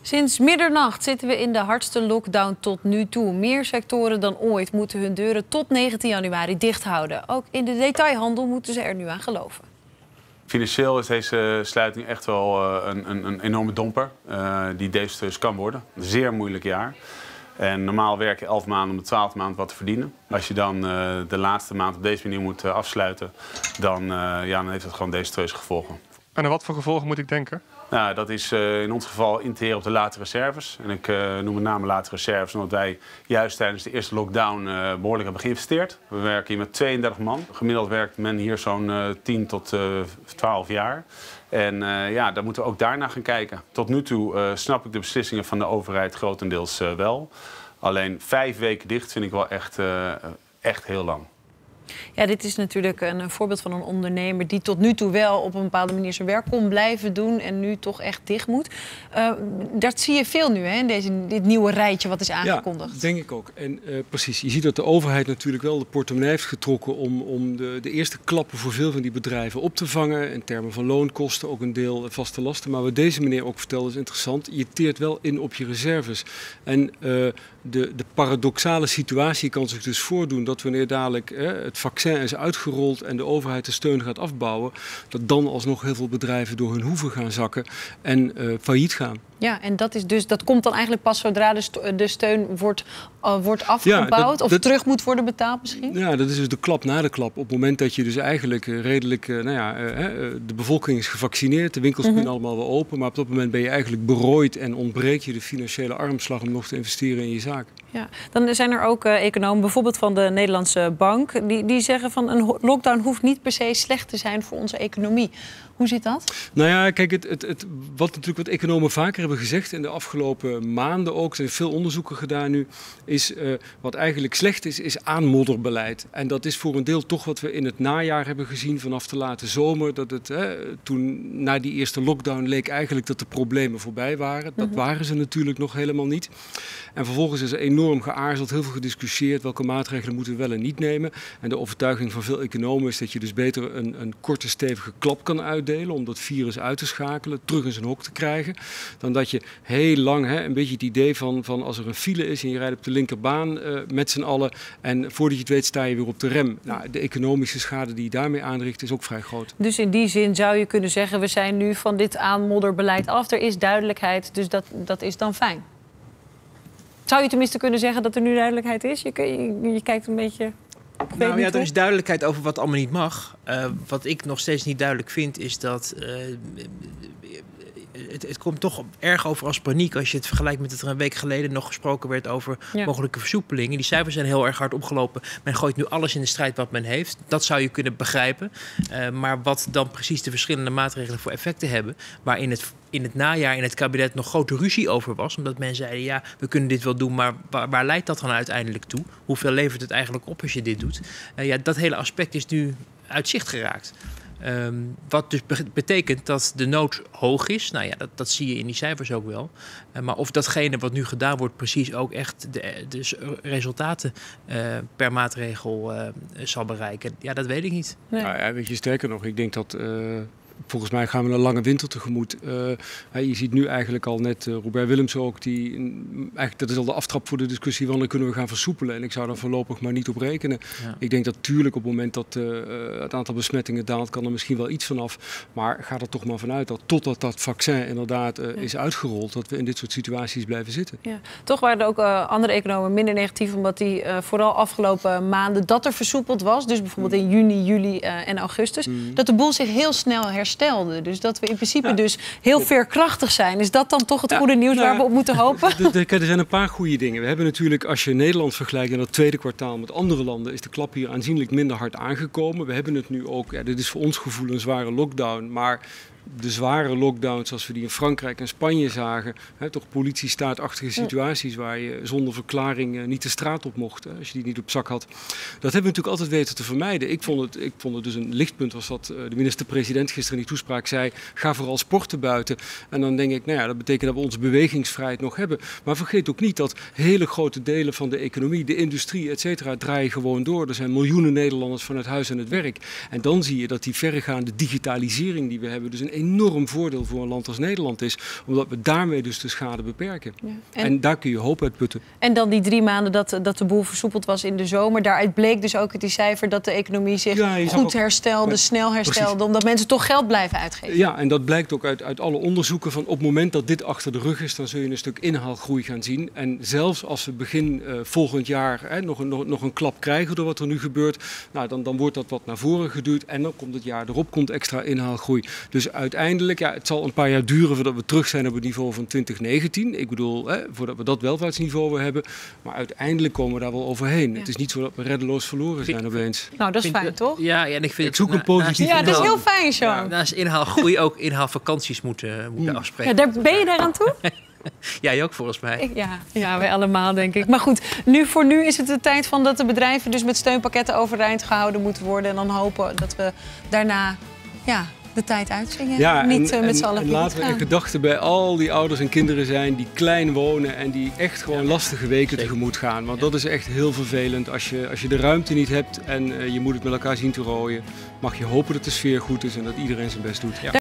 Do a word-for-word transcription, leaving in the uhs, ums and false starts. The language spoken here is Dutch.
Sinds middernacht zitten we in de hardste lockdown tot nu toe. Meer sectoren dan ooit moeten hun deuren tot negentien januari dicht houden. Ook in de detailhandel moeten ze er nu aan geloven. Financieel is deze sluiting echt wel een, een, een enorme domper uh, die desastreus kan worden. Een zeer moeilijk jaar. En normaal werk je elf maanden om de twaalfde maand wat te verdienen. Als je dan uh, de laatste maand op deze manier moet uh, afsluiten, dan, uh, ja, dan heeft dat gewoon desastreuze gevolgen. En aan wat voor gevolgen moet ik denken? Nou, dat is uh, in ons geval in te heren op de late reserves. En ik uh, noem met name late reserves omdat wij juist tijdens de eerste lockdown uh, behoorlijk hebben geïnvesteerd. We werken hier met tweeëndertig man. Gemiddeld werkt men hier zo'n uh, tien tot twaalf jaar. En uh, ja, daar moeten we ook daarna gaan kijken. Tot nu toe uh, snap ik de beslissingen van de overheid grotendeels uh, wel. Alleen vijf weken dicht vind ik wel echt, uh, echt heel lang. Ja, dit is natuurlijk een voorbeeld van een ondernemer die tot nu toe wel op een bepaalde manier zijn werk kon blijven doen en nu toch echt dicht moet. Uh, dat zie je veel nu, hè, in deze, dit nieuwe rijtje wat is aangekondigd. Ja, denk ik ook. En uh, precies, je ziet dat de overheid natuurlijk wel de portemonnee heeft getrokken om, om de, de eerste klappen voor veel van die bedrijven op te vangen. In termen van loonkosten, ook een deel vaste lasten. Maar wat deze meneer ook vertelde is interessant. Je teert wel in op je reserves. En uh, de, de paradoxale situatie kan zich dus voordoen dat wanneer dadelijk uh, het vaccin is uitgerold en de overheid de steun gaat afbouwen, dat dan alsnog heel veel bedrijven door hun hoeven gaan zakken en uh, failliet gaan. Ja, en dat, is dus, dat komt dan eigenlijk pas zodra de, st de steun wordt, uh, wordt afgebouwd ja, dat, of dat, terug moet worden betaald misschien? Ja, dat is dus de klap na de klap. Op het moment dat je dus eigenlijk uh, redelijk, uh, nou ja, uh, de bevolking is gevaccineerd, de winkels kunnen mm-hmm. allemaal wel open, maar op dat moment ben je eigenlijk berooid en ontbreekt je de financiële armslag om nog te investeren in je zaak. Ja, dan zijn er ook uh, economen, bijvoorbeeld van de Nederlandse Bank, die, die zeggen van een lockdown hoeft niet per se slecht te zijn voor onze economie. Hoe zit dat? Nou ja, kijk, het, het, het, wat natuurlijk wat economen vaker hebben gezegd in de afgelopen maanden ook, er zijn veel onderzoeken gedaan nu, is uh, wat eigenlijk slecht is, is aanmodderbeleid. En dat is voor een deel toch wat we in het najaar hebben gezien vanaf de late zomer. Dat het, hè, toen na die eerste lockdown leek eigenlijk dat de problemen voorbij waren. Dat mm-hmm. waren ze natuurlijk nog helemaal niet. En vervolgens is er enorm geaarzeld, heel veel gediscussieerd welke maatregelen moeten we wel en niet nemen. En de overtuiging van veel economen is dat je dus beter een, een korte stevige klap kan uitdelen om dat virus uit te schakelen, terug in zijn hok te krijgen. Dan dat je heel lang, hè, een beetje het idee van, van als er een file is en je rijdt op de linkerbaan uh, met z'n allen en voordat je het weet sta je weer op de rem. Nou, de economische schade die je daarmee aanricht is ook vrij groot. Dus in die zin zou je kunnen zeggen, we zijn nu van dit aanmodderbeleid af. Er is duidelijkheid, dus dat, dat is dan fijn. Zou je tenminste kunnen zeggen dat er nu duidelijkheid is? Je, je, je kijkt een beetje... Nou ja, er is duidelijkheid over wat allemaal niet mag. Uh, wat ik nog steeds niet duidelijk vind, is dat... Uh, Het, het komt toch erg over als paniek als je het vergelijkt met dat er een week geleden nog gesproken werd over ja. mogelijke versoepelingen. Die cijfers zijn heel erg hard opgelopen. Men gooit nu alles in de strijd wat men heeft. Dat zou je kunnen begrijpen. Uh, maar wat dan precies de verschillende maatregelen voor effecten hebben, waar in het, in het najaar in het kabinet nog grote ruzie over was, omdat men zei, ja, we kunnen dit wel doen, maar waar, waar leidt dat dan uiteindelijk toe? Hoeveel levert het eigenlijk op als je dit doet? Uh, ja, dat hele aspect is nu uit zicht geraakt. Um, wat dus be betekent dat de nood hoog is. Nou ja, dat, dat zie je in die cijfers ook wel. Uh, maar of datgene wat nu gedaan wordt precies ook echt de, de resultaten uh, per maatregel uh, zal bereiken, ja, dat weet ik niet. Nee. Nou ja, weet je, sterker nog, ik denk dat... Uh... Volgens mij gaan we een lange winter tegemoet. Uh, je ziet nu eigenlijk al net uh, Robert Willemsen ook, die, eigenlijk, dat is al de aftrap voor de discussie, wanneer kunnen we gaan versoepelen. En ik zou daar voorlopig maar niet op rekenen. Ja. Ik denk dat tuurlijk op het moment dat uh, het aantal besmettingen daalt, kan er misschien wel iets vanaf. Maar ga er toch maar vanuit dat totdat dat vaccin inderdaad uh, ja. is uitgerold, dat we in dit soort situaties blijven zitten. Ja. Toch waren er ook uh, andere economen minder negatief, omdat die uh, vooral afgelopen maanden dat er versoepeld was. Dus bijvoorbeeld in juni, juli uh, en augustus. Mm. Dat de boel zich heel snel herstelde. Herstelde. Dus dat we in principe ja. dus heel veerkrachtig zijn. Is dat dan toch het ja. goede nieuws nou, waar we op moeten hopen? Er zijn een paar goede dingen. We hebben natuurlijk, als je Nederland vergelijkt in het tweede kwartaal met andere landen, is de klap hier aanzienlijk minder hard aangekomen. We hebben het nu ook, ja, dit is voor ons gevoel een zware lockdown, maar de zware lockdowns zoals we die in Frankrijk en Spanje zagen, hè, toch politiestaatachtige situaties waar je zonder verklaring uh, niet de straat op mocht, hè, als je die niet op zak had. Dat hebben we natuurlijk altijd weten te vermijden. Ik vond het, ik vond het dus een lichtpunt was dat uh, de minister-president gisteren in die toespraak zei, ga vooral sporten buiten. En dan denk ik, nou ja, dat betekent dat we onze bewegingsvrijheid nog hebben. Maar vergeet ook niet dat hele grote delen van de economie, de industrie, et cetera, draaien gewoon door. Er zijn miljoenen Nederlanders vanuit huis en het werk. En dan zie je dat die verregaande digitalisering die we hebben, dus een enorm voordeel voor een land als Nederland is. Omdat we daarmee dus de schade beperken. Ja. En, en daar kun je hoop uit putten. En dan die drie maanden dat, dat de boel versoepeld was in de zomer. Daaruit bleek dus ook uit die cijfer dat de economie zich ja, goed ook, herstelde, met, snel herstelde. Precies. Omdat mensen toch geld blijven uitgeven. Ja, en dat blijkt ook uit, uit alle onderzoeken. Van op het moment dat dit achter de rug is, dan zul je een stuk inhaalgroei gaan zien. En zelfs als we begin uh, volgend jaar hè, nog, een, nog, nog een klap krijgen door wat er nu gebeurt. Nou, dan, dan wordt dat wat naar voren geduwd. En dan komt het jaar erop komt extra inhaalgroei. Dus uiteindelijk, ja, het zal een paar jaar duren voordat we terug zijn op het niveau van twintig negentien. Ik bedoel, hè, voordat we dat welvaartsniveau hebben. Maar uiteindelijk komen we daar wel overheen. Ja. Het is niet zo dat we reddeloos verloren zijn opeens. Nou, dat is fijn, toch? Ja, ja, en ik vind ik zoek een positief. Ja, dat is heel fijn, Jean. Ja, naast inhaalgroei ook inhaalvakanties moeten, moeten mm. afspreken. Ja, daar, ben je daaraan toe? Jij ook volgens mij. Ik, ja, ja, wij allemaal denk ik. Maar goed, nu, voor nu is het de tijd van dat de bedrijven dus met steunpakketten overeind gehouden moeten worden. En dan hopen dat we daarna ja, de tijd uitzingen. Ja, niet en, uh, met z'n allen en laten we in gedachten bij al die ouders en kinderen zijn die klein wonen en die echt gewoon ja, lastige weken zeker. tegemoet gaan. Want ja. dat is echt heel vervelend. Als je, als je de ruimte niet hebt en uh, je moet het met elkaar zien te rooien, mag je hopen dat de sfeer goed is en dat iedereen zijn best doet. Ja.